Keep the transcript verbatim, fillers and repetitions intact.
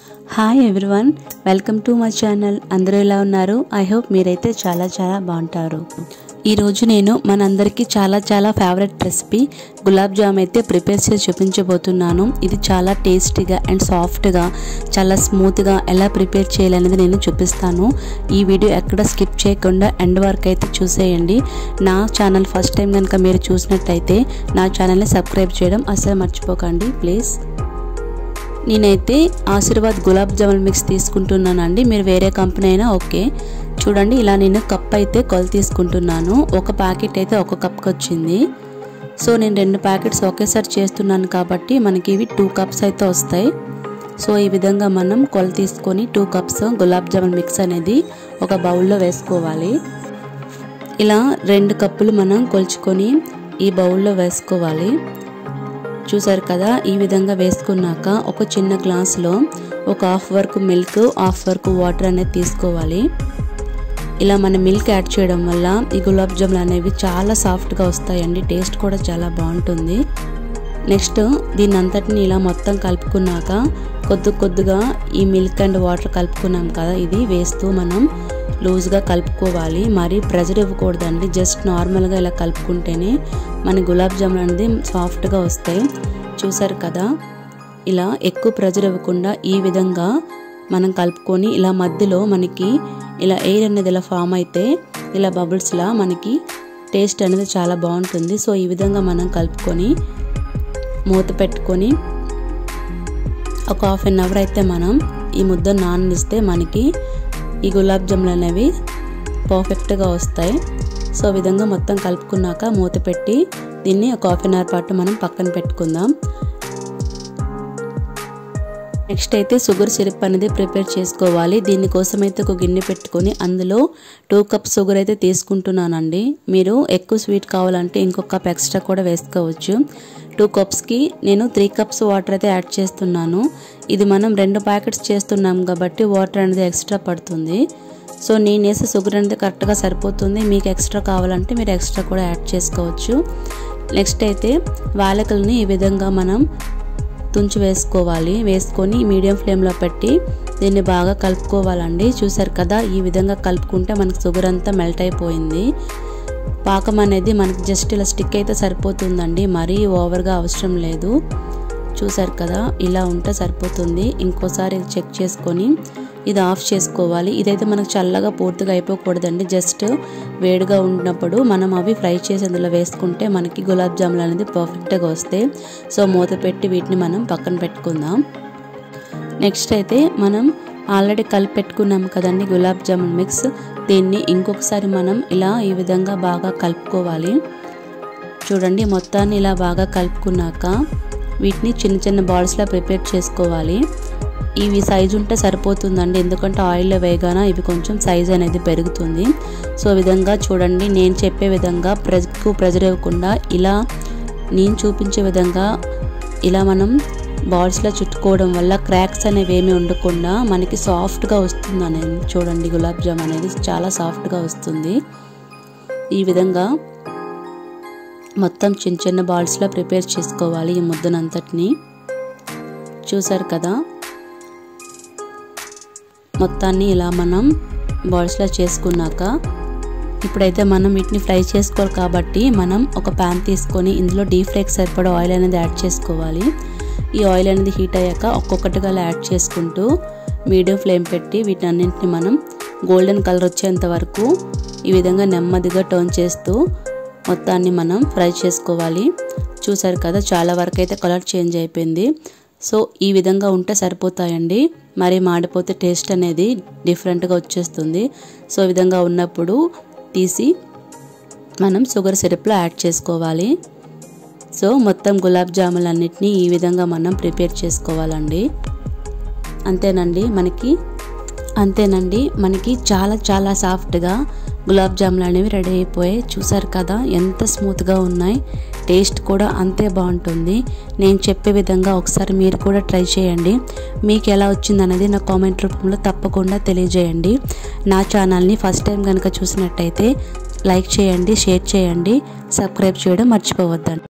Hi everyone, welcome to my channel. అందరూ ఎలా ఉన్నారు? ఐ హోప్ మీరైతే చాలా చాలా బాగుంటారు. ఈరోజు నేను మనందరికీ చాలా చాలా ఫేవరెట్ రెసిపీ గులాబ్ జామ్ అయితే ప్రిపేర్ చేసి చూపించబోతున్నాను. ఇది చాలా టేస్టీగా అండ్ సాఫ్ట్గా, చాలా స్మూత్గా ఎలా ప్రిపేర్ చేయాలనేది నేను చూపిస్తాను. ఈ వీడియో ఎక్కడ స్కిప్ చేయకుండా ఎండ్ వరకు అయితే చూసేయండి. నా ఛానల్ ఫస్ట్ టైం కనుక మీరు చూసినట్టయితే నా ఛానల్ని సబ్స్క్రైబ్ చేయడం అసలు మర్చిపోకండి ప్లీజ్. నేనైతే ఆశీర్వాద్ గులాబ్ జామున్ మిక్స్ తీసుకుంటున్నానండి. మీరు వేరే కంపెనీ అయినా ఓకే. చూడండి, ఇలా నేను కప్ అయితే కొలు తీసుకుంటున్నాను. ఒక ప్యాకెట్ అయితే ఒక కప్కి వచ్చింది. సో నేను రెండు ప్యాకెట్స్ ఒకేసారి చేస్తున్నాను కాబట్టి మనకి ఇవి టూ కప్స్ అయితే వస్తాయి. సో ఈ విధంగా మనం కొలు తీసుకొని two cups gulab jamun mix అనేది ఒక బౌల్లో వేసుకోవాలి. ఇలా రెండు కప్పులు మనం కొలుచుకొని ఈ బౌల్లో వేసుకోవాలి. చూసారు కదా, ఈ విధంగా వేసుకున్నాక ఒక చిన్న గ్లాసులో ఒక హాఫ్ వరకు మిల్క్, హాఫ్ వరకు వాటర్ అనేది తీసుకోవాలి. ఇలా మన మిల్క్ యాడ్ చేయడం వల్ల ఈ గులాబ్ జాములు అనేవి చాలా సాఫ్ట్గా వస్తాయండి. టేస్ట్ కూడా చాలా బాగుంటుంది. నెక్స్ట్ దీని అంతటిని ఇలా మొత్తం కలుపుకున్నాక కొద్ది కొద్దిగా ఈ మిల్క్ అండ్ వాటర్ కలుపుకున్నాం కదా, ఇది వేస్తూ మనం లూజ్గా కలుపుకోవాలి. మరీ ప్రెజర్ ఇవ్వకూడదండి. జస్ట్ నార్మల్గా ఇలా కలుపుకుంటేనే మన గులాబ్ జాములు అనేది సాఫ్ట్గా వస్తాయి. చూసారు కదా, ఇలా ఎక్కువ ప్రెజర్ ఇవ్వకుండా ఈ విధంగా మనం కలుపుకొని ఇలా మధ్యలో మనకి ఇలా ఎయిర్ అనేది ఇలా ఫామ్ అయితే ఇలా బబుల్స్లా మనకి టేస్ట్ అనేది చాలా బాగుంటుంది. సో ఈ విధంగా మనం కలుపుకొని మూత పెట్టుకొని ఒక హాఫ్ అన్ అవర్ అయితే మనం ఈ ముద్ద నాననిస్తే మనకి ఈ గులాబ్ జాములు అనేవి పర్ఫెక్ట్గా వస్తాయి. సో ఈ విధంగా మొత్తం కలుపుకున్నాక మూత పెట్టి దీన్ని ఒక హాఫ్ అన్ అవర్ పాటు మనం పక్కన పెట్టుకుందాం. నెక్స్ట్ అయితే షుగర్ సిరప్ అనేది ప్రిపేర్ చేసుకోవాలి. దీనికోసం అయితే ఒక గిన్నె పెట్టుకొని అందులో టూ కప్స్ షుగర్ అయితే తీసుకుంటున్నానండి. మీరు ఎక్కువ స్వీట్ కావాలంటే ఇంకొక కప్ ఎక్స్ట్రా కూడా వేసుకోవచ్చు. టూ కప్స్కి నేను త్రీ కప్స్ వాటర్ అయితే యాడ్ చేస్తున్నాను. ఇది మనం రెండు ప్యాకెట్స్ చేస్తున్నాం కాబట్టి వాటర్ అనేది ఎక్స్ట్రా పడుతుంది. సో నేను వేసే షుగర్ అనేది కరెక్ట్గా సరిపోతుంది. మీకు ఎక్స్ట్రా కావాలంటే మీరు ఎక్స్ట్రా కూడా యాడ్ చేసుకోవచ్చు. నెక్స్ట్ అయితే యాలకులని ఈ విధంగా మనం తుంచి వేసుకోవాలి. వేసుకొని మీడియం ఫ్లేమ్లో పెట్టి దీన్ని బాగా కలుపుకోవాలండి. చూసారు కదా, ఈ విధంగా కలుపుకుంటే మనకు షుగర్ అంతా మెల్ట్ అయిపోయింది. పాకం అనేది మనకి జస్ట్ ఇలా స్టిక్ అయితే సరిపోతుందండి, మరీ ఓవర్గా అవసరం లేదు. చూసారు కదా, ఇలా ఉంటే సరిపోతుంది. ఇంకోసారి చెక్ చేసుకొని ఇది ఆఫ్ చేసుకోవాలి. ఇదైతే మనకు చల్లగా పూర్తిగా అయిపోకూడదండి. జస్ట్ వేడిగా ఉన్నప్పుడు మనం అవి ఫ్రై చేసి అందులో వేసుకుంటే మనకి గులాబ్ జాములు అనేది పర్ఫెక్ట్గా వస్తాయి. సో మూత పెట్టి వీటిని మనం పక్కన పెట్టుకుందాం. నెక్స్ట్ అయితే మనం ఆల్రెడీ కలిపి పెట్టుకున్నాం కదండి గులాబ్ జామున్ మిక్స్, దీన్ని ఇంకొకసారి మనం ఇలా ఈ విధంగా బాగా కలుపుకోవాలి. చూడండి, మొత్తాన్ని ఇలా బాగా కలుపుకున్నాక వీటిని చిన్న చిన్న బాల్స్లా ప్రిపేర్ చేసుకోవాలి. ఇవి సైజు ఉంటే సరిపోతుందండి, ఎందుకంటే ఆయిల్లో వేయగానే ఇవి కొంచెం సైజ్ అనేది పెరుగుతుంది. సో ఈ విధంగా చూడండి, నేను చెప్పే విధంగా ఎక్కువ ప్రెజర్ ఇవ్వకుండా ఇలా నేను చూపించే విధంగా ఇలా మనం బాల్స్లో చుట్టుకోవడం వల్ల క్రాక్స్ అనేవి ఏమీ ఉండకుండా మనకి సాఫ్ట్గా వస్తుంది అనేది. చూడండి, గులాబ్ జామ్ అనేది చాలా సాఫ్ట్గా వస్తుంది. ఈ విధంగా మొత్తం చిన్న చిన్న బాల్స్లో ప్రిపేర్ చేసుకోవాలి ఈ ముద్దనంతటిని. చూసారు కదా, మొత్తాన్ని ఇలా మనం బాల్స్లో చేసుకున్నాక ఇప్పుడైతే మనం వీటిని ఫ్రై చేసుకోవాలి కాబట్టి మనం ఒక ప్యాన్ తీసుకొని ఇందులో డీప్ ఫ్రైకి సరిపడా ఆయిల్ అనేది యాడ్ చేసుకోవాలి. ఈ ఆయిల్ అనేది హీట్ అయ్యాక ఒక్కొక్కటిగా యాడ్ చేసుకుంటూ మీడియం ఫ్లేమ్ పెట్టి వీటన్నింటిని మనం గోల్డెన్ కలర్ వచ్చేంత వరకు ఈ విధంగా నెమ్మదిగా టర్న్ చేస్తూ మొత్తాన్ని మనం ఫ్రై చేసుకోవాలి. చూసారు కదా, చాలా వరకు అయితే కలర్ చేంజ్ అయిపోయింది. సో ఈ విధంగా ఉంటే సరిపోతాయండి, మరి మాడిపోతే టేస్ట్ అనేది డిఫరెంట్గా వచ్చేస్తుంది. సో ఈ విధంగా ఉన్నప్పుడు తీసి మనం షుగర్ సిరప్లో యాడ్ చేసుకోవాలి. సో మొత్తం గులాబ్ జాములు అన్నిటినీ ఈ విధంగా మనం ప్రిపేర్ చేసుకోవాలండి. అంతేనండి మనకి అంతేనండి మనకి చాలా చాలా సాఫ్ట్గా గులాబ్ జాములు అనేవి రెడీ అయిపోయాయి. చూసారు కదా, ఎంత స్మూత్గా ఉన్నాయి. టేస్ట్ కూడా అంతే బాగుంటుంది. నేను చెప్పే విధంగా ఒకసారి మీరు కూడా ట్రై చేయండి. మీకు ఎలా వచ్చిందనేది నా కామెంట్ రూపంలో తప్పకుండా తెలియజేయండి. నా ఛానల్ని ఫస్ట్ టైం కనుక చూసినట్టయితే లైక్ చేయండి, షేర్ చేయండి, సబ్స్క్రైబ్ చేయడం మర్చిపోవద్దండి.